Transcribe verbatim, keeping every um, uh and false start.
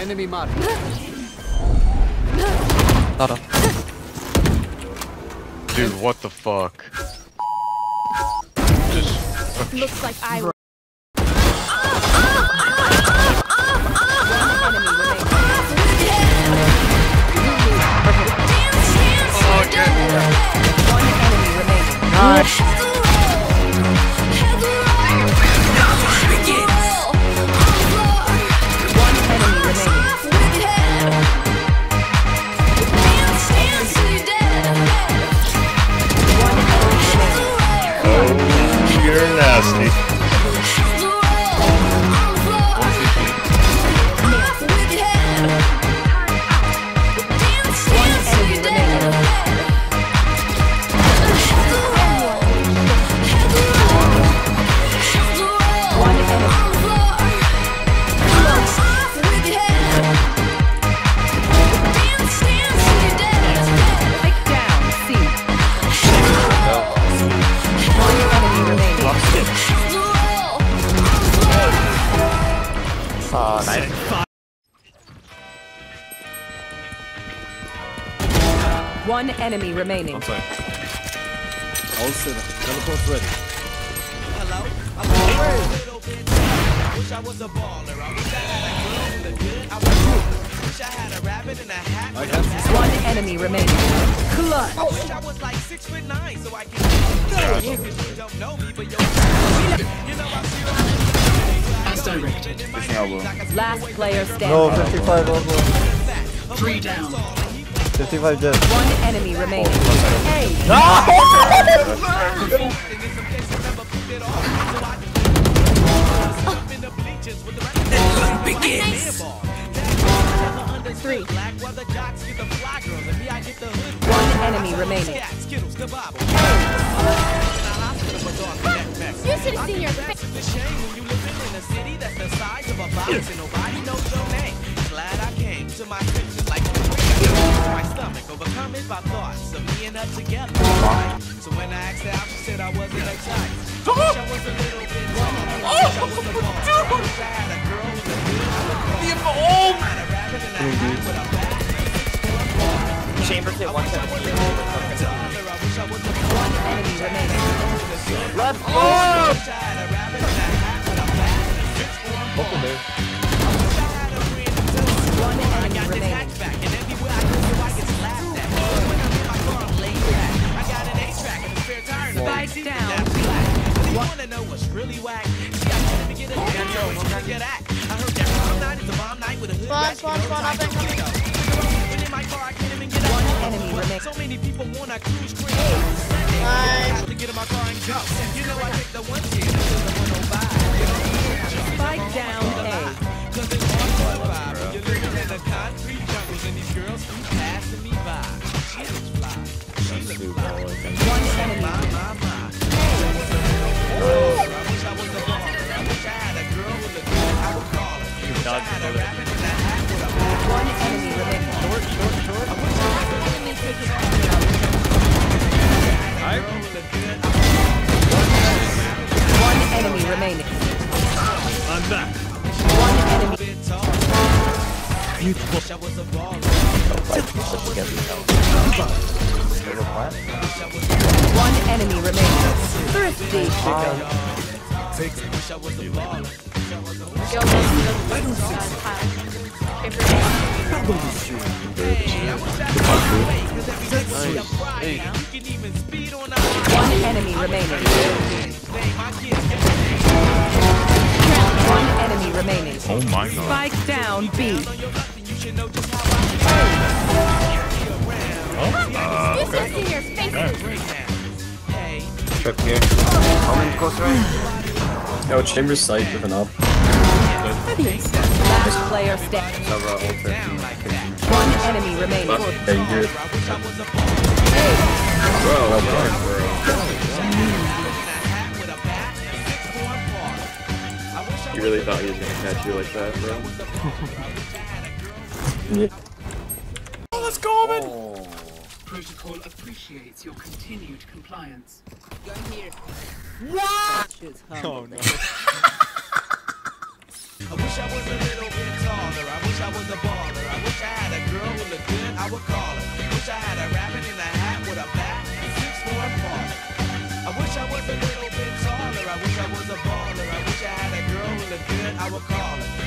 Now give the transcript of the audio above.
Enemy mark. Nada. Dude, what the fuck? Just... Looks like I. Nice. You're nasty. Uh, nice. One enemy remaining. I'm sorry. All set. Teleport ready. Hello? I'm a little bit tired. Wish I was a baller. I wish I had a girl with a good. I wish I had a rabbit in a hat. I have One enemy remaining. Clutch. I wish I was like six foot nine so I can. You don't know me, but you're. You know I'm zero. As directed. Last player standing. No, fifty-five elbow. Three down. fifty-five dead. One enemy remaining. Hey. Three. One enemy remaining. You should have seen your face. It's a shame when you live in a city that's the size of a box and nobody knows your name. Glad I came to my senses like my stomach overcome it by thoughts of me and her together. So when I asked her out, she said I wasn't excited. Wish I was a little bit taller. Wish I was a ball. Wish I had a girl with a good I had a rabbit in a hat with a bat. Chamber hit one seventeen. One enemy remaining. Left. Wish I had a rabbit in a hat with a bat. Local there. One enemy remaining. Back and everywhere I go, so I get slapped at. When I'm in my car, I'm laid back. I got an A-track and a spare tire. Spike down. You wanna know what's really whack? See, I can't even get a damn show. Where'd you get at? I heard that prom night is a bomb night with a hood. Spawn, spawn, spawn, up and coming. When in my car, I can't even get out. One enemy remaining. So many people wanna cruise crazy. I have to get in my car and go. You know I take the one ten until the one oh five. Spike down A. Cause it's one point five. You're living in the concrete jungles and these girls keep passing me by. She looks fly. She looks fly. One enemy. My, my, my. I wish I was a baller. I wish I had a girl with a good, I would call her. Wish I had a rabbit in a hat with a bat. One enemy remaining. Short, short, short. I wish I had a girl with a good, I would call her. One enemy remaining. I'm back. One enemy. Bit tall. Beautiful. Wish I was a baller. One enemy remaining. Thrifty. Wish I was a baller. Go Hey, I wish I had a way, 'cause every day I'm Friday. You can even speed on our One enemy remaining. name. My kids get One enemy remaining. Oh my god. Spike down B. on your left and you should know just how I You should have seen your face. break down. Hey, Trip here. I'm in close range. Yo, chamber sight with an up. Last player standing. Cover ult fifty. One enemy remaining. Yeah, you hear it. Bro, You really thought he was gonna catch you like that, bro? Yeah. Oh, let's go, man! Oh. Protocol appreciates your continued compliance. Gun here. Oh no. I wish I was a little bit taller. I wish I was a baller. I wish I had a girl who looked good, I would call her. Wish I had a rabbit in a hat with a bat and six four and baller. I wish I was a little bit taller. I wish I was a baller. I wish I had a girl who looked good, I would call her.